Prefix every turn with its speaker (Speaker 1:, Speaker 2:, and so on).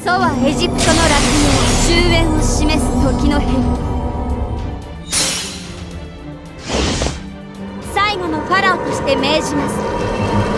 Speaker 1: 祖はエジプトの楽園終焉を示す時の変。最後のファラオとして命じます。